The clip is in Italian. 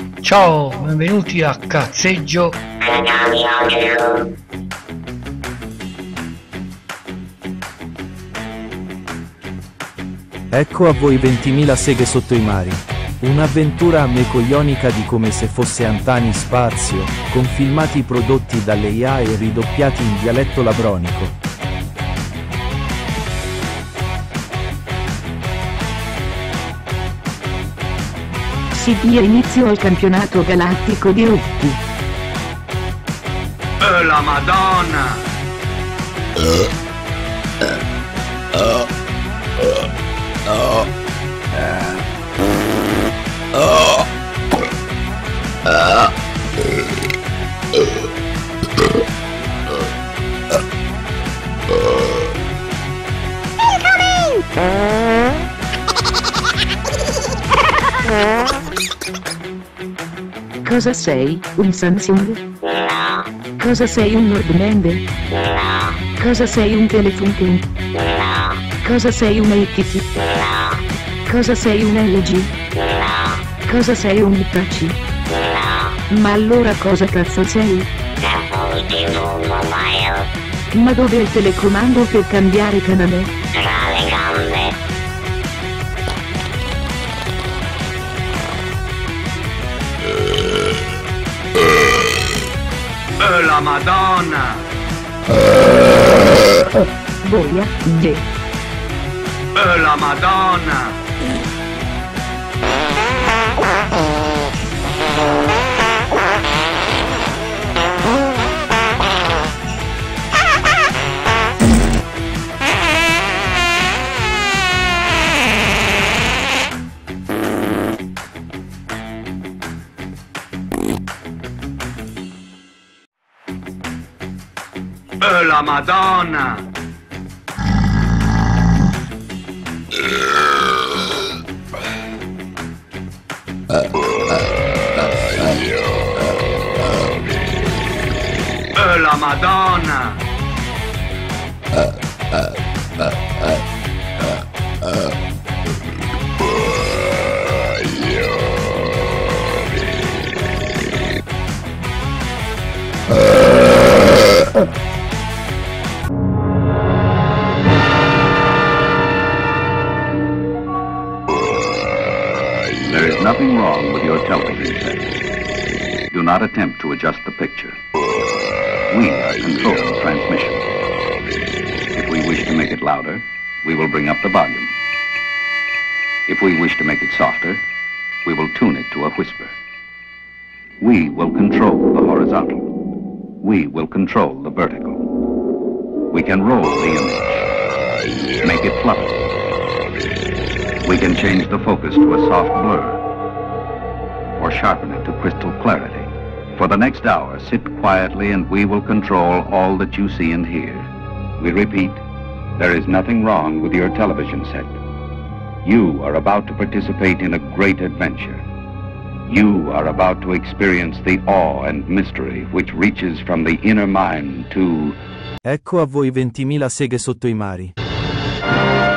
Ciao, benvenuti a Cazzeggio. Ecco a voi 20.000 seghe sotto i mari. Un'avventura a me coglionica di come se fosse Antani Spazio, con filmati prodotti dalle IA e ridoppiati in dialetto labronico. Si dia inizio al campionato galattico di rugby. La Madonna! Cosa sei, un Samsung? No, Cosa sei, un Nordmende? no, Cosa sei, un Telefunken? no, Cosa sei, un ATC? no, Cosa sei, un LG? no, Cosa sei, un Hitachi? no, Ma allora cosa cazzo sei? Apple Mobile, Ma dove è il telecomando per cambiare canale? tra le gambe, La Madonna! Boia, de. La Madonna! La Madonna! La Madonna! There is nothing wrong with your television set. Do not attempt to adjust the picture. We control the transmission. If we wish to make it louder, we will bring up the volume. If we wish to make it softer, we will tune it to a whisper. We will control the horizontal. We will control the vertical. We can roll the image, make it flutter. We can change the focus to a soft blur, or sharpen it to crystal clarity. For the next hour, sit quietly and we will control all that you see and hear. We repeat, there is nothing wrong with your television set. You are about to participate in a great adventure. You are about to experience the awe and mystery which reaches from the inner mind to... Ecco a voi 20.000 seghe sotto i mari.